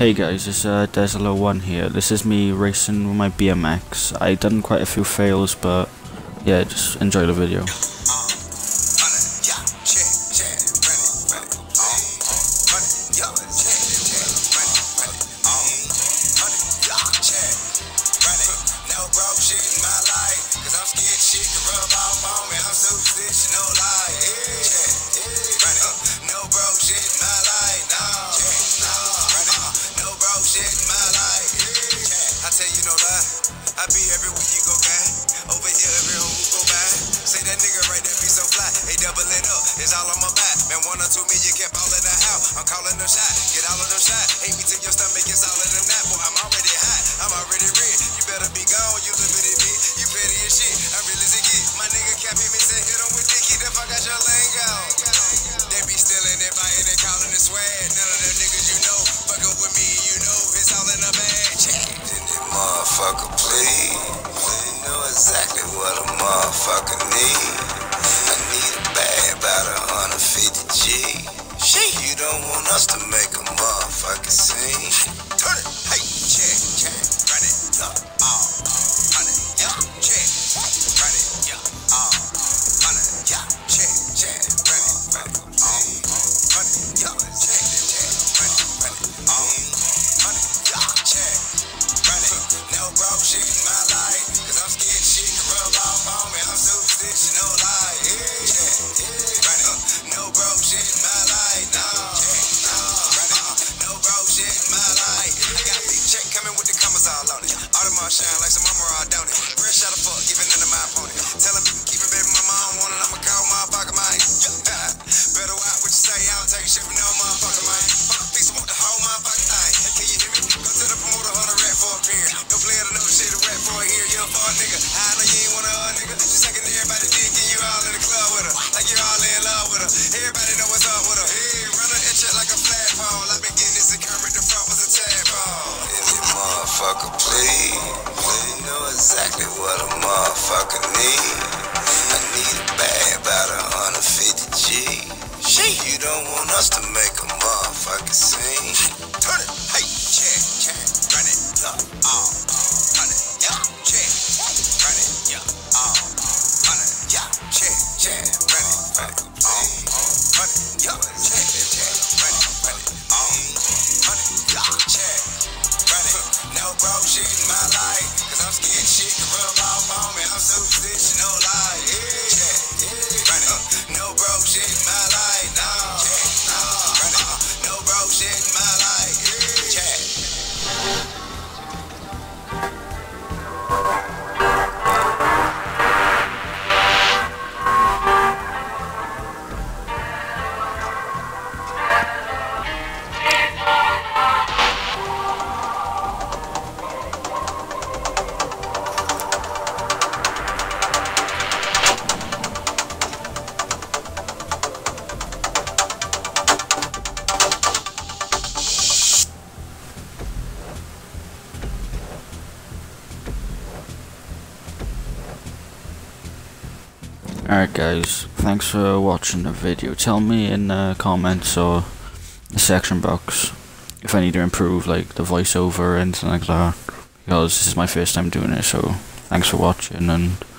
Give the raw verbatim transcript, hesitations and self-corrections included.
Hey guys, it's uh, Desolo one here. This is me racing with my B M X. I done quite a few fails, but yeah, just enjoy the video. I be everywhere you go, guy. Over here, everywhere who go by. Say that nigga right there be so fly. Hey, doubling up, it's all on my back. Man, one or two me, you kept all in the house. I'm calling them shot, get all of them shot. Hate me till your stomach is all in the nap. Boy, I'm already hot, I'm already red. You better be gone, you live it in me. You petty as shit, I'm real as it get. My nigga can't be me, say hit him with Dicky, the fuck out your lingo. They be stealing it, biting and calling it swag. None of them niggas you know, fucking with me, you know, it's all in the bag. Motherfucker, please. You know exactly what a motherfucker need. I need a bag about a hundred fifty G. Shit, you don't want us to make a motherfucking scene. Turn it, hey, check, check, run it, yeah, all, run it, yeah, check, run it, yeah, all, run it, yeah, check, check, run it, run it, all, run it, yeah, check, check, run it, run it, all, run it, yeah, check. No broke shit in my life, cause I'm scared shit can rub off on me. I'm superstitious, no lie. Yeah, yeah, yeah. Right up. No broke shit in my life, no. No, right up. No broke shit in my life. I got a big check coming with the commas all on it. All the marks shine like some mama raw, don't it? Fresh out of fuck, giving into my opponent. Tell him you can keep it, baby, my mom want it. I'ma call motherfucker, man. Better watch what you say, I don't take shit from no motherfucker, man. Fuck a piece of what the whole motherfucking thing. Can you hear me? Go to the promoter, hold a rap for a beer. No player to know shit, a rap for a here. You're a far nigga. I know you ain't want a hard nigga. Just thinking everybody dick and you all in the club with her. Like you're all in love with her. Everybody know what's up with her. Hey, run her and shit like a flagpole. I've been getting this in Kermit, the front was a tadpole. Any motherfucker, please. You know exactly what a motherfucker need. I need a bag about a hundred fifty G. Shit, you don't want us to make a motherfucking scene. Turn it, hey, check, check, run it, yeah, all, run it, yeah, check, run it, yeah, all, run it, yeah, check, check, run it, run it, all, run it, yeah, check, check, run it, run it, all, run it, yeah, check, run it. No broke shit in my life, cause I'm scared shit can rub off on me. I'm superstitious, no lie. Yeah, check, run it. No broke shit in my life, no. No, run it. No broke shit in my life. Yeah, check. Alright guys, thanks for watching the video. Tell me in the comments or the section box if I need to improve like the voiceover or anything like that, because this is my first time doing it. So thanks for watching, and